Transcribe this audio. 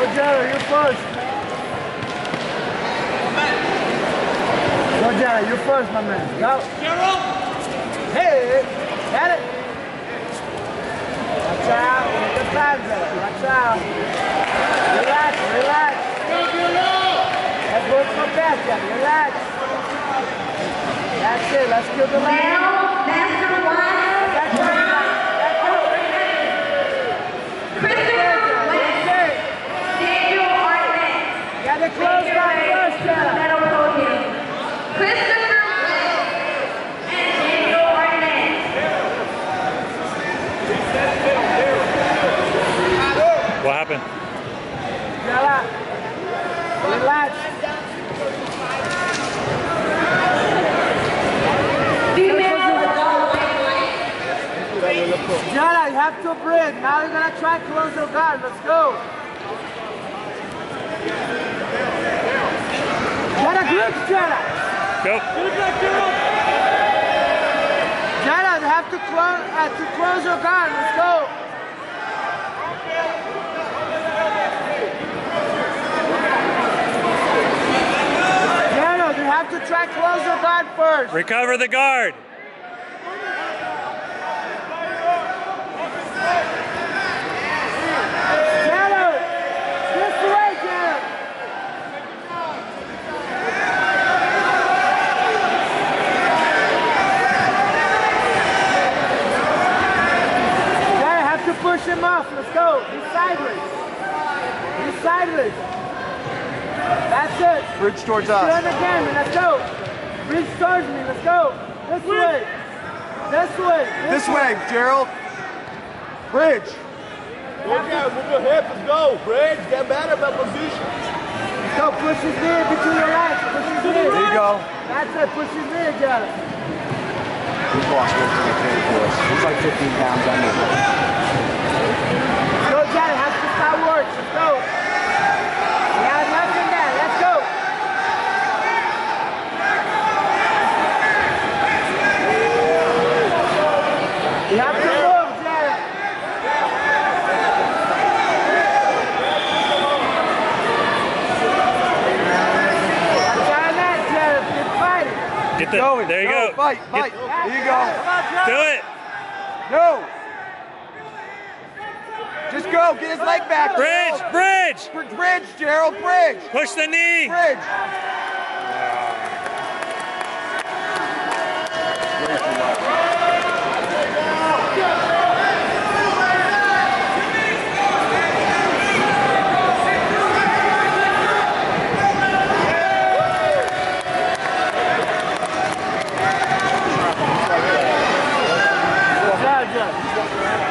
Jared, you first. Go, Jared, you first, my man. Go. Gerald! Hey, got it. Watch out. Get the flag, Jared. Watch out. Relax, relax. Let's go so fast, Jared. Relax. That's it. Let's kill the line. Master one. That's it. Got the close line first, Jared. Christopher and Daniel Arnett. What happened? Jared, relax. Jared, you have to breathe. Now you're gonna try to close your guard. Let's go. Jared, grip, Jared. Go. Jared, you have to close your guard. Let's go. Jared, you have to try to close your guard first. Recover the guard. Jared, this way, Jared. Jared, have to push him off. Let's go. He's sideways. He's sideways. That's it. Bridge towards us. Turn again, and let's go. Bridge towards me. Let's go. This way. This way. This way, Gerald. Bridge. Move your hips, let's go. Bridge, get better by position. Go, push his knee between your legs. Push his knee. There you go. That's it. Push his knee, Jared. He's lost weight to the trade for us. He's like 15 pounds under. Go, Jared. Have to start work. Let's go. We have nothing there. Let's go. You have to move, Jared. Watch out that, Jared. Keep fighting. Get the. Going. There you Go. go. Fight, fight. There you go. Do it. No. Just go. Get his leg back. Bridge. Gerald. Bridge. Bridge, Gerald. Bridge. Push the knee. Bridge. Jared, Jared.